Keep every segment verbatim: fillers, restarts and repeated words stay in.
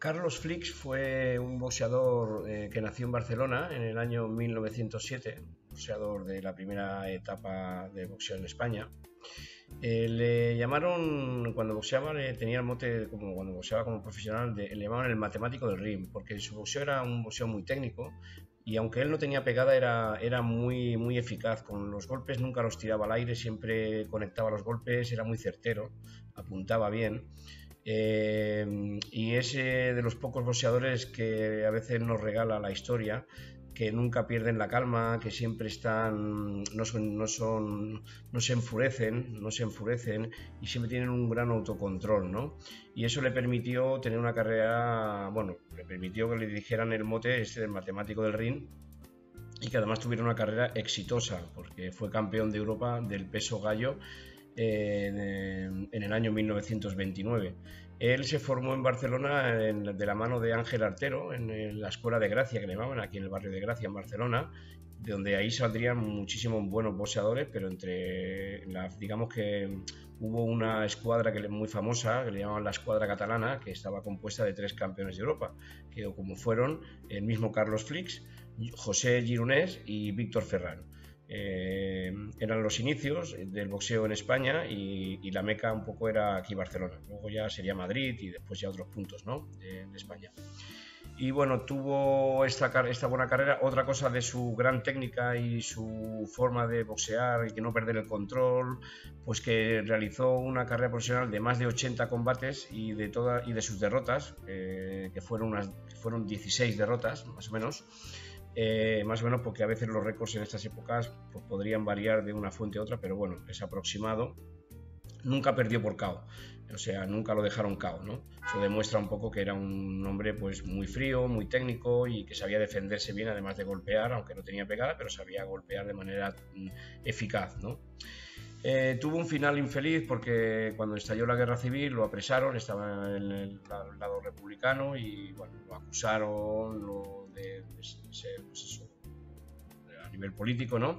Carlos Flix fue un boxeador eh, que nació en Barcelona en el año mil novecientos siete, boxeador de la primera etapa de boxeo en España. Eh, le llamaron, cuando boxeaba, le tenía el mote, como cuando boxeaba como profesional, de, le llamaban el matemático del ring, porque su boxeo era un boxeo muy técnico y aunque él no tenía pegada, era, era muy, muy eficaz. Con los golpes nunca los tiraba al aire, siempre conectaba los golpes, era muy certero, apuntaba bien. Eh, y es eh, de los pocos boxeadores que a veces nos regala la historia, que nunca pierden la calma, que siempre están, no son, no son, no se enfurecen, no se enfurecen y siempre tienen un gran autocontrol, ¿no? Y eso le permitió tener una carrera, bueno, le permitió que le dijeran el mote este del matemático del ring y que además tuviera una carrera exitosa, porque fue campeón de Europa del peso gallo en el año mil novecientos veintinueve. Él se formó en Barcelona en, de la mano de Ángel Artero en la Escuela de Gracia, que le llamaban aquí en el barrio de Gracia en Barcelona, de donde ahí saldrían muchísimos buenos boxeadores, pero entre la, digamos que hubo una escuadra que muy famosa que le llamaban la escuadra catalana, que estaba compuesta de tres campeones de Europa, que como fueron el mismo Carlos Flix, José Gironès y Víctor Ferran. Eh, eran los inicios del boxeo en España y, y la meca un poco era aquí Barcelona, luego ya sería Madrid y después ya otros puntos, ¿no? de, de España. Y bueno, tuvo esta, esta buena carrera. Otra cosa de su gran técnica y su forma de boxear y que no perder el control, pues que realizó una carrera profesional de más de ochenta combates y de, toda, y de sus derrotas, eh, que fueron, unas, fueron dieciséis derrotas más o menos. Eh, más o menos porque a veces los récords en estas épocas pues, podrían variar de una fuente a otra, pero bueno, es aproximado. Nunca perdió por K O, o sea, nunca lo dejaron K O, ¿no? Eso demuestra un poco que era un hombre pues muy frío, muy técnico y que sabía defenderse bien, además de golpear, aunque no tenía pegada, pero sabía golpear de manera mm, eficaz, ¿no? Eh, tuvo un final infeliz porque cuando estalló la guerra civil lo apresaron, estaba en el lado republicano y bueno, lo acusaron lo de, de ser pues eso, a nivel político, ¿no?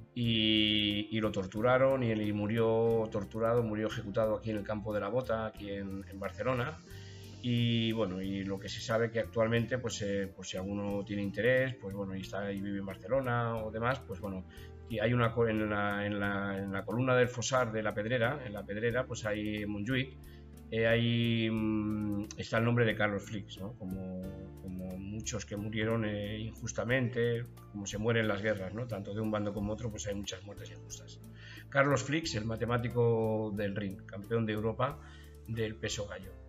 Y, y lo torturaron y él murió torturado, murió ejecutado aquí en el Campo de la Bota, aquí en, en Barcelona. Y bueno, y lo que se sabe que actualmente, pues, eh, pues si alguno tiene interés, pues bueno, y está y vive en Barcelona o demás, pues bueno, y hay una en la, en la, en la columna del Fossar de la Pedrera, en la Pedrera, pues hay en Montjuïc, eh, ahí mmm, está el nombre de Carlos Flix, ¿no? Como, como muchos que murieron eh, injustamente, como se mueren en las guerras, ¿no? Tanto de un bando como otro, pues hay muchas muertes injustas. Carlos Flix, el matemático del ring, campeón de Europa del peso gallo.